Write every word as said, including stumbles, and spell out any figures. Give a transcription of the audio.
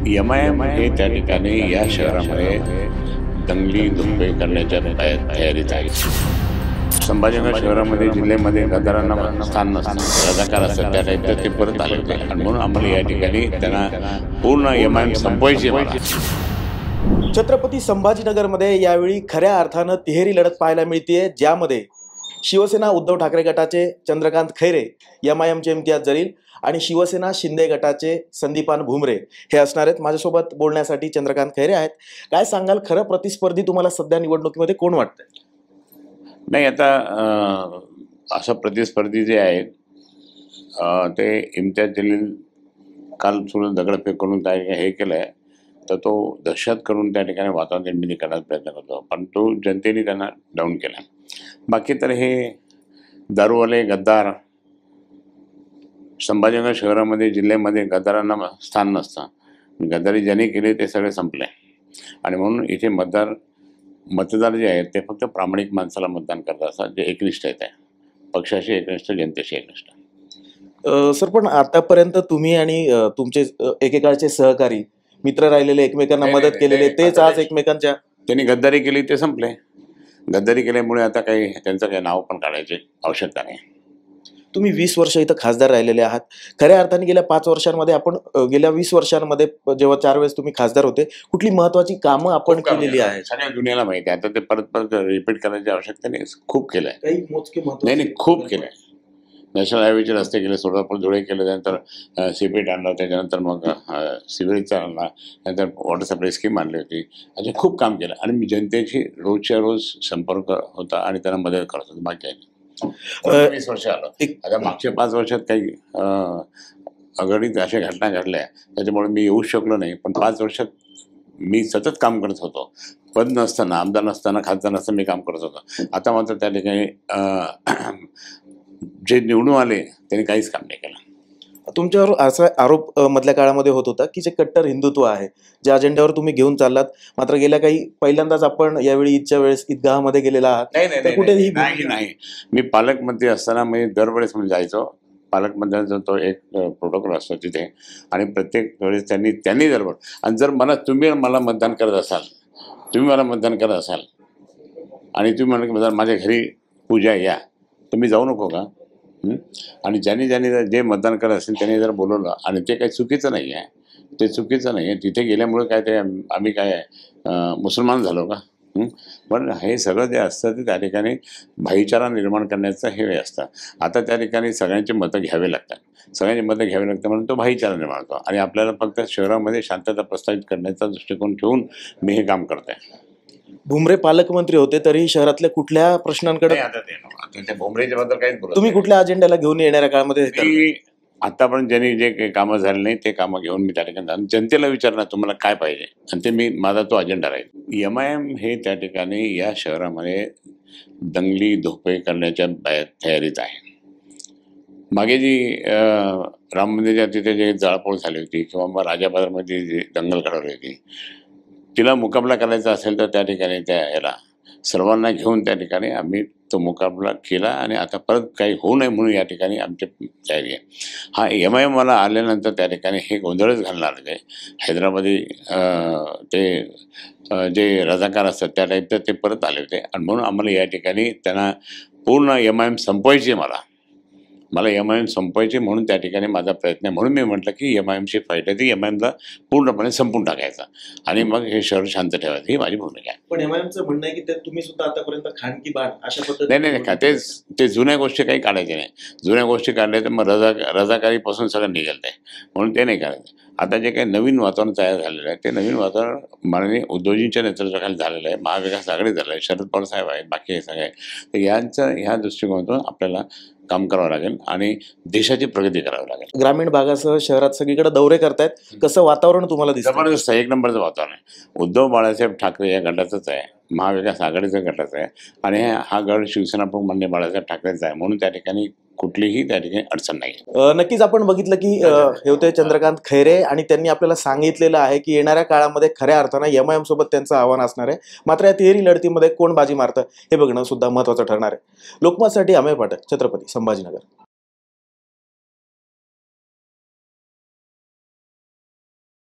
M I am हे त्या ठिकाणी या शहरामध्ये दंगली धुंबे करण्याच्या तयारीत आहे. संभाजीनगर शहरामध्ये जिल्ह्यामध्ये गद्दारांना स्थान नसतं, रजाकार असतात, त्या टाईपचं ते परत आले होते आणि म्हणून आम्हाला या ठिकाणी त्यांना पूर्ण एम आय एम संपवायची आहे. छत्रपती संभाजीनगरमध्ये यावेळी खऱ्या अर्थानं तिहेरी लढत पाहायला मिळते, ज्यामध्ये शिवसेना उद्धव ठाकरे गटाचे चंद्रकांत खैरे, एम आय एमचे इम्तियाज जलील आणि शिवसेना शिंदे गटाचे संदीपान भुमरे हे असणार आहेत. माझ्यासोबत बोलण्यासाठी चंद्रकांत खैरे आहेत. काय सांगाल, खरं प्रतिस्पर्धी तुम्हाला सध्या निवडणुकीमध्ये कोण वाटतंय? नाही, आता असं प्रतिस्पर्धी जे आहेत ते इम्तियाज जलील काल सुरू दगडफेक करून त्या हे केलं आहे, तर तो दहशत करून त्या ठिकाणी वातावरण निर्मिती करण्याचा प्रयत्न करतो, पण तो जनतेने त्यांना डाऊन केला. बाकी तर हे दारूवाले गद्दार, संभाजीनगर शहरामध्ये जिल्ह्यामध्ये गद्दारांना स्थान नसतं. गद्दारी ज्यांनी केले ते सगळे संपले आणि म्हणून इथे मतदार मतदार जे आहेत ते फक्त प्रामाणिक माणसाला मतदान करत असतात, जे एकनिष्ठ आहेत, पक्षाशी एकनिष्ठ, जनतेशी एकनिष्ठ. सर, पण आतापर्यंत तुम्ही आणि तुमचे एकेकाळचे सहकारी मित्र राहिलेले, एकमेकांना मदत केलेले, तेच आज एकमेकांच्या त्यांनी गद्दारी केली ते संपले. गद्दारी केल्यामुळे आता काही त्यांचं काही नाव पण काढायची आवश्यकता नाही. तुम्ही वीस वर्ष इथं खासदार राहिलेले आहात. खऱ्या अर्थाने गेल्या पाच वर्षांमध्ये आपण गेल्या वीस वर्षांमध्ये जेव्हा चार वेळेस तुम्ही खासदार होते, कुठली महत्वाची कामं आपण केलेली आहेत? सगळ्या दुनियाला माहिती आहे. आता ते परत परत रिपीट करायची आवश्यकता नाही. खूप केलंय. काही मोजके नाही नाही खूप केलंय. नॅशनल हायवेचे रस्ते केले, सोलापूर धुळे केले, त्यानंतर सीपेट आणला, त्याच्यानंतर मग सिव्हिलचा आणला, त्यानंतर वॉटर सप्लाय स्कीम आणली होती. असे खूप काम केलं आणि मी जनतेची रोजच्या रोज संपर्क होता आणि त्यांना मदत करत होतो. बाकी आहे वीस वर्ष आलं. आता मागच्या पाच वर्षात काही अघटित अशा घटना घडल्या, त्याच्यामुळे मी येऊ शकलो नाही, पण पाच वर्षात मी सतत काम करत होतो. पद नसताना, आमदार नसताना, खासदार नसताना मी काम करत होतो. आता मात्र त्या ठिकाणी जे निवडून आले त्यांनी काहीच काम नाही केलं. तुमच्यावर असा आरोप मधल्या काळामध्ये होत होता की जे कट्टर हिंदुत्व आहे, ज्या अजेंड्यावर तुम्ही घेऊन चाललात, मात्र गेल्या काही पहिल्यांदाच आपण यावेळी ईदच्या वेळेस ईदगाहमध्ये गेलेला आहात. नाही नाही कुठेही नाही नाही मी पालकमंत्री असताना मी दरवेळेस म्हणजे जायचो. पालकमंत्र्यांचा तो एक प्रोटोकॉल असतो तिथे आणि प्रत्येक वेळेस त्यांनी त्यांनी दरबार आणि जर मला तुम्ही मला मतदान करत असाल तुम्ही मला मतदान करत असाल आणि तुम्ही म्हणा की माझ्या घरी पूजा या, तर मी जाऊ नको का? आणि ज्यांनी ज्यांनी जे मतदान करत असेल त्यांनी जर बोलवलं आणि ते काही चुकीचं नाही आहे, ते चुकीचं नाही आहे, तिथे गेल्यामुळे काय ते आम्ही काय मुसलमान झालो का? पण हे सगळं जे असतं ते त्या ठिकाणी भाईचारा निर्माण करण्याचं हे वेळ असतं. आता त्या ठिकाणी सगळ्यांची मतं घ्यावे लागतात, सगळ्यांची मतं घ्यावी लागतात म्हणून तो भाईचारा निर्माण होतो आणि आपल्याला फक्त शहरामध्ये शांतता प्रस्थापित करण्याचा दृष्टिकोन ठेवून मी हे काम करत आहे. भुमरे पालकमंत्री होते तरी शहरातल्या कुठल्या प्रश्नांकडे भुमरेच्या बद्दल काहीच बोलत तुम्ही कुठल्या अजेंड्याला घेऊन येणाऱ्या काळामध्ये आतापर्यंत ज्यांनी जे काही कामं झाले नाही ते कामं घेऊन मी त्या ठिकाणी जनतेला विचारणार तुम्हाला काय पाहिजे आणि ते मी माझा तो अजेंडा राहील. एम आय एम हे त्या ठिकाणी या शहरामध्ये दंगली धोपे करण्याच्या तयारीत आहे. मागे जी राम मंदिरच्या तिथे जे जाळपोळ झाली होती किंवा मग राजाबाजारमध्ये जी दंगल घडवली होती, तिला मुकाबला करायचा असेल तर त्या ठिकाणी त्या याला सर्वांना घेऊन त्या ठिकाणी आम्ही तो मुकाबला केला आणि आता परत काही होऊ नये म्हणून या ठिकाणी आमची तयारी आहे. हा एम आय एमला आल्यानंतर त्या ठिकाणी हे गोंधळच घालणार आहे. हैदराबादी ते जे रजाकार असतात त्या टाईपचं ते परत आले होते आणि म्हणून आम्हाला या ठिकाणी त्यांना पूर्ण एम आय एम संपवायची मला मला एम आय एम संपवायचे म्हणून त्या ठिकाणी माझा प्रयत्न आहे. म्हणून मी म्हटलं की एम आय एमची फाईट आहे ती एम आय एमला पूर्णपणे संपून टाकायचा आणि मग हे शहर शांत ठेवायचं, ही माझी भूमिका आहे. पण एम आय एमचं म्हणणं आहे की तुम्ही सुद्धा आतापर्यंत खानकी बाण अशा पद्धतीने नाही नाही का ते ते जुन्या गोष्टी काही काढायच्या नाही. जुन्या गोष्टी काढल्या तर मग रजा रजाकारीपासून सगळं निघालं आहे, म्हणून ते नाही करायचं. आता जे काही नवीन वातावरण तयार झालेलं आहे ते नवीन वातावरण माननीय उद्धवजींच्या नेतृत्वाखाली झालेलं आहे. महाविकास आघाडी झालं आहे, शरद पवार साहेब आहेत, बाकी हे सगळे. तर यांचं ह्या दृष्टिकोनातून आपल्याला काम करावं लागेल आणि देशाची प्रगती करावी लागेल. ग्रामीण भागासह शहरात सगळीकडे दौरे करतायत, कसं वातावरण तुम्हाला दिसतं? जबरदस्त एक नंबरचं वातावरण आहे. उद्धव बाळासाहेब ठाकरे या गटाचंच आहे, महाविकास आघाडीचा गटाचा आहे आणि हा गड शिवसेना प्रमुख माननीय बाळासाहेब ठाकरेंचा आहे, म्हणून त्या ठिकाणी कुठलीही त्या ठिकाणी अडचण नाही. नक्कीच आपण बघितलं की हे होते चंद्रकांत खैरे आणि त्यांनी आपल्याला सांगितलेलं आहे की येणाऱ्या काळामध्ये खऱ्या अर्थानं एम आय एम सोबत त्यांचं आव्हान असणार आहे. मात्र या तिहेरी लढतीमध्ये कोण बाजी मारतं हे बघणं सुद्धा महत्त्वाचं ठरणार आहे. लोकमतसाठी अमेय पाठक, छत्रपती संभाजीनगर.